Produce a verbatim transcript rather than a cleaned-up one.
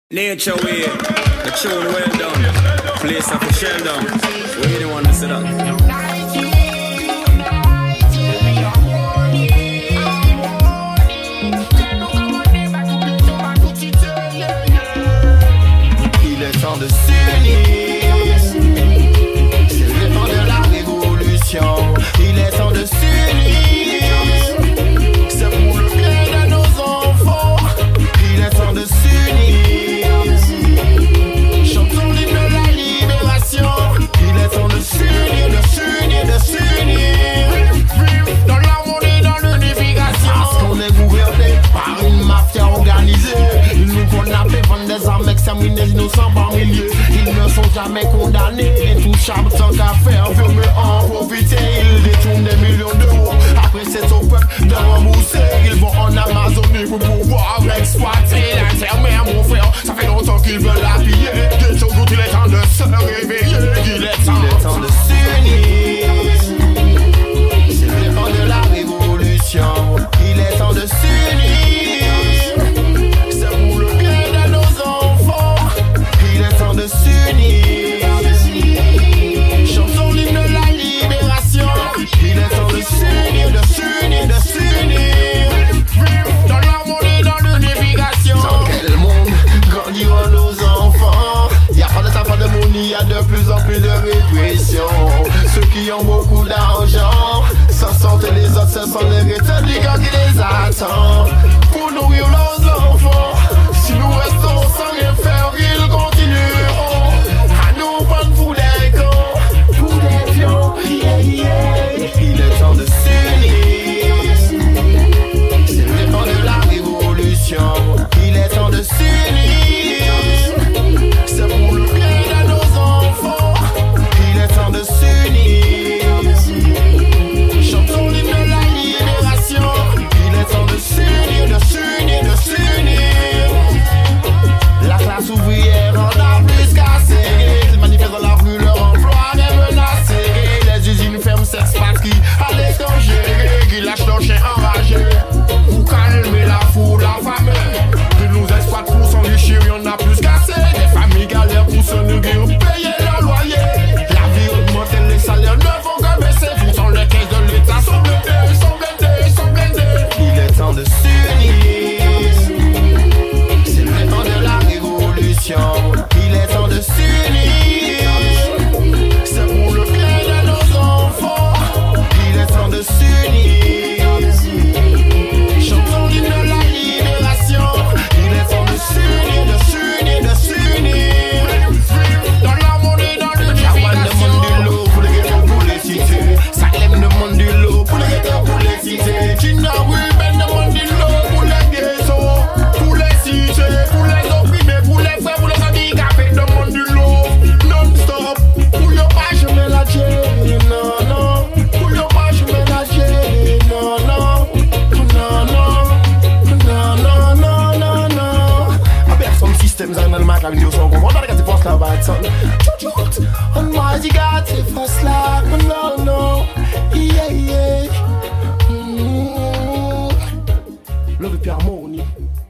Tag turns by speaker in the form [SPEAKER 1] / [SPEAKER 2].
[SPEAKER 1] Nature way, the tune well done. Place of a shell down. We don't want to see that.
[SPEAKER 2] Il est temps de s'unir. C'est le temps de la révolution. Il est temps de s'unir. C'est pour le bien de nos enfants. Il est temps de s'unir. Chantons l'hymne de la libération. Il est temps de s'unir, de s'unir, de s'unir. Dans l'amour et dans l'unification. Parce qu'on est gouverné par une mafia organisée. Ils nous kidnappent, vendent des armes, exterminent les innocents par milliers. Ils ne sont jamais condamnés. Et tout charme tant qu'à faire veut me en profiter. Ils détournent des millions d'euros. Après c'est au peuple de rembourser. Ils vont en Amazonie pour pouvoir exploiter la terre. Mais mon frère, ça fait longtemps qu'ils veulent la piller. De ce jour, il est temps de se réveiller. Il est temps, il est temps de s'unir. C'est le temps de la révolution. Il est temps de s'unir. C'est pour le bien de nos enfants. Il est temps de s'unir. Chantons l'hymne de la libération. Il est temps de s'unir, de s'unir, de s'unir. Dans l'amour et dans l'unification. Dans quel monde grandiront nos enfants? Y'a pas de temps, pas de money, y'a de plus en plus de répression. Ceux qui ont beaucoup d'argent s'en sortent, les autres ce sont les rétablis quand ils les attendent. Pour nourrir leurs enfants, si nous restons sans rien faire, ils continueront à nous prendre pour des cons, pour des pions. Yeah, yeah. Il est temps de s'unir. C'est le temps de la révolution. Il est temps de s'unir. C'est pour le bien de nos enfants. Il est temps de s'unir. Chantons l'hymne de la libération. Il est temps de s'unir, de s'unir, de s'unir. La classe ouvrière en a plus qu'à serrer. Ils manifestent dans la rue, leur emploi est menacé. Les usines ferment, s'expatrient à l'étranger. Qui lâchent leurs chiens enragés pour calmer la foule affamée. Ils nous exploitent pour s'enrichir, y'en a plus qu'assez. Des familles galèrent pour se nourrir, payer leur loyer. La vie augmente et les salaires ne font que baisser. Pourtant les caisses de l'État sont blindées, sont blindées, sont blindées. Il est temps de s'unir. C'est le temps de la révolution. Il est temps de s'unir. C'est pour le bien de nos enfants. Il est temps de s'unir. Chantons l'hymne de la libération. Il est temps de s'unir, de s'unir, de s'unir. Dans l'amour et dans l'unification. Demande de l'eau pour les ghettos, pour les cités. Salem demande de l'eau pour les ghettos, pour les cités. Chinaoui Ben demande de l'eau pour les ghettos, pour les cités, pour les opprimés, pour les frères, pour les handicapés. Demande de l'eau non-stop. Pour y'a pas jamais la Jenny, non, non. Pour y'a pas jamais la Jenny, non, non. Non, non. Non, non, non, non, non. I bet some systems and all my cabin, you so go. What I got the first love at son. Chut, on my you got the first love, no, no. Yeah, yeah. Mm-hmm. Love the harmony.